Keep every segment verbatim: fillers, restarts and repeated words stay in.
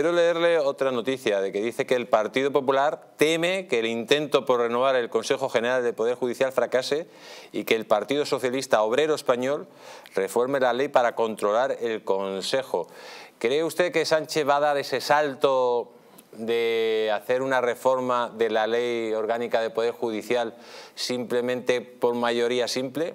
quiero leerle otra noticia de que dice que el Partido Popular teme que el intento por renovar el Consejo General del Poder Judicial fracase y que el Partido Socialista Obrero Español reforme la ley para controlar el Consejo. ¿Cree usted que Sánchez va a dar ese salto de hacer una reforma de la ley orgánica del Poder Judicial simplemente por mayoría simple?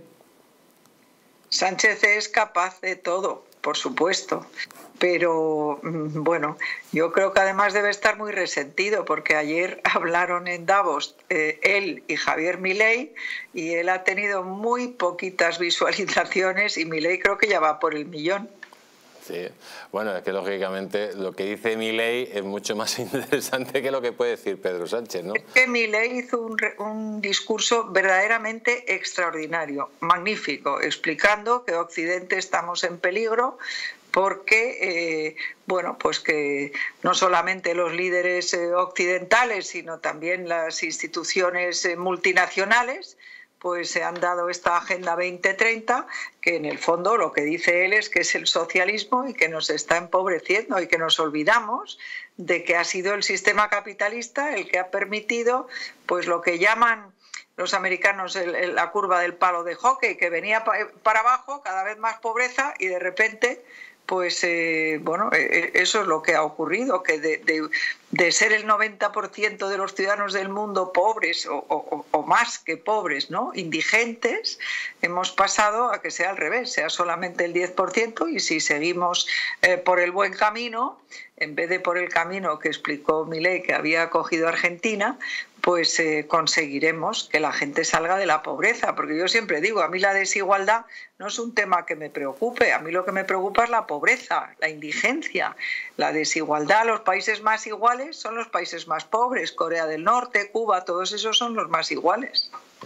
Sánchez es capaz de todo, por supuesto, pero bueno, yo creo que además debe estar muy resentido porque ayer hablaron en Davos eh, él y Javier Milei y él ha tenido muy poquitas visualizaciones y Milei creo que ya va por el millón. Sí, bueno, es que lógicamente lo que dice Milei es mucho más interesante que lo que puede decir Pedro Sánchez, ¿no? Es que Milei hizo un, un discurso verdaderamente extraordinario, magnífico, explicando que Occidente estamos en peligro porque, eh, bueno, pues que no solamente los líderes eh, occidentales, sino también las instituciones eh, multinacionales, pues se han dado esta Agenda veinte treinta, que en el fondo lo que dice él es que es el socialismo y que nos está empobreciendo y que nos olvidamos de que ha sido el sistema capitalista el que ha permitido pues lo que llaman los americanos el, el, la curva del palo de hockey, que venía pa, para abajo, cada vez más pobreza y de repente pues eh, bueno, eh, eso es lo que ha ocurrido, que de, de, de ser el noventa por ciento de los ciudadanos del mundo pobres o, o, o más que pobres, ¿no?, indigentes, hemos pasado a que sea al revés, sea solamente el diez por ciento y si seguimos eh, por el buen camino, en vez de por el camino que explicó Milei que había cogido Argentina, pues eh, conseguiremos que la gente salga de la pobreza, porque yo siempre digo, a mí la desigualdad no es un tema que me preocupe, a mí lo que me preocupa es la pobreza, la indigencia, la desigualdad. Los países más iguales son los países más pobres, Corea del Norte, Cuba, todos esos son los más iguales.